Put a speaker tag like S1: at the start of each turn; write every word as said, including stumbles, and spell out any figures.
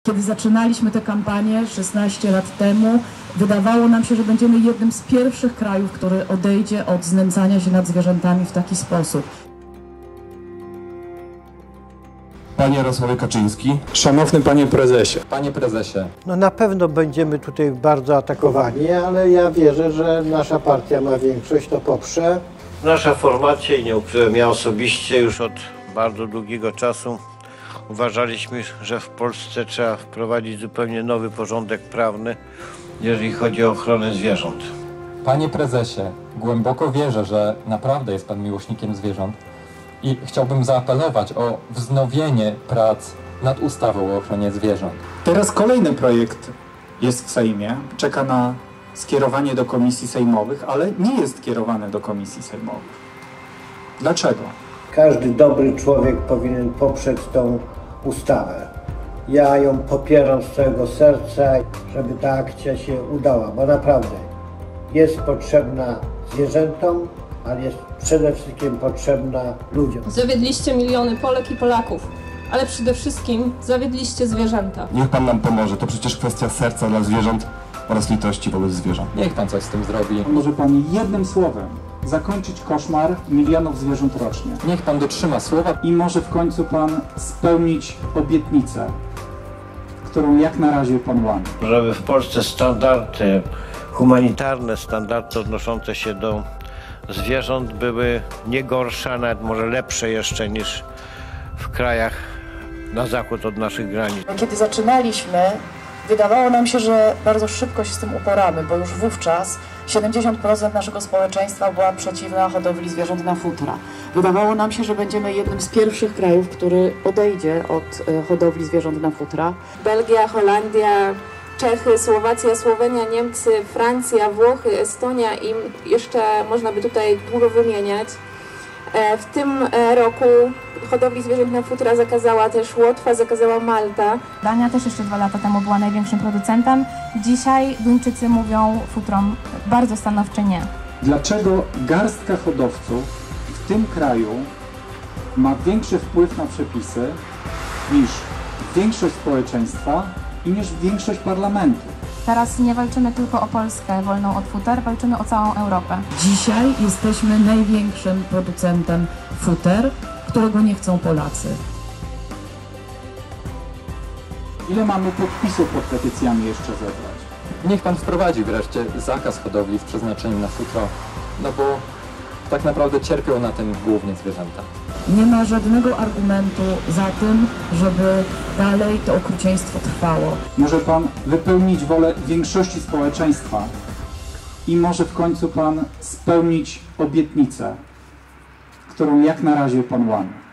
S1: Kiedy zaczynaliśmy tę kampanię szesnaście lat temu, wydawało nam się, że będziemy jednym z pierwszych krajów, który odejdzie od znęcania się nad zwierzętami w taki sposób.
S2: Panie Jarosławie Kaczyński.
S3: Szanowny Panie Prezesie.
S2: Panie Prezesie.
S4: No na pewno będziemy tutaj bardzo atakowani, ale ja wierzę, że nasza partia ma większość, to poprze.
S5: Nasza formacja, i nie ukrywam, ja osobiście już od bardzo długiego czasu uważaliśmy, że w Polsce trzeba wprowadzić zupełnie nowy porządek prawny, jeżeli chodzi o ochronę zwierząt.
S2: Panie Prezesie, głęboko wierzę, że naprawdę jest Pan miłośnikiem zwierząt i chciałbym zaapelować o wznowienie prac nad ustawą o ochronie zwierząt.
S3: Teraz kolejny projekt jest w Sejmie, czeka na skierowanie do komisji sejmowych, ale nie jest kierowany do komisji sejmowych. Dlaczego?
S4: Każdy dobry człowiek powinien poprzeć tą ustawę. Ja ją popieram z całego serca, żeby ta akcja się udała, bo naprawdę jest potrzebna zwierzętom, ale jest przede wszystkim potrzebna ludziom.
S6: Zawiedliście miliony Polek i Polaków, ale przede wszystkim zawiedliście zwierzęta.
S2: Niech Pan nam pomoże, to przecież kwestia serca dla zwierząt oraz litości wobec zwierząt. Niech Pan coś z tym zrobi.
S3: Może Pan jednym słowem zakończyć koszmar milionów zwierząt rocznie.
S2: Niech Pan dotrzyma słowa.
S3: I może w końcu Pan spełnić obietnicę, którą jak na razie Pan łamie.
S5: Żeby w Polsce standardy humanitarne, standardy odnoszące się do zwierząt były nie gorsze, a nawet może lepsze jeszcze niż w krajach na zachód od naszych granic.
S1: Kiedy zaczynaliśmy, wydawało nam się, że bardzo szybko się z tym uporamy, bo już wówczas siedemdziesiąt procent naszego społeczeństwa była przeciwna hodowli zwierząt na futra. Wydawało nam się, że będziemy jednym z pierwszych krajów, który odejdzie od hodowli zwierząt na futra.
S7: Belgia, Holandia, Czechy, Słowacja, Słowenia, Niemcy, Francja, Włochy, Estonia i jeszcze można by tutaj długo wymieniać. W tym roku hodowli zwierząt na futra zakazała też Łotwa, zakazała Malta.
S8: Dania też jeszcze dwa lata temu była największym producentem. Dzisiaj Duńczycy mówią futrom bardzo stanowcze nie.
S3: Dlaczego garstka hodowców w tym kraju ma większy wpływ na przepisy niż większość społeczeństwa i niż większość parlamentu?
S8: Teraz nie walczymy tylko o Polskę wolną od futer, walczymy o całą Europę.
S1: Dzisiaj jesteśmy największym producentem futer, którego nie chcą Polacy.
S3: Ile mamy podpisów pod petycjami jeszcze zebrać?
S2: Niech Pan wprowadzi wreszcie zakaz hodowli z przeznaczeniem na futro, no bo tak naprawdę cierpią na tym głównie zwierzęta.
S1: Nie ma żadnego argumentu za tym, żeby dalej to okrucieństwo trwało.
S3: Może Pan wypełnić wolę większości społeczeństwa i może w końcu Pan spełnić obietnicę, którą jak na razie Pan łamie.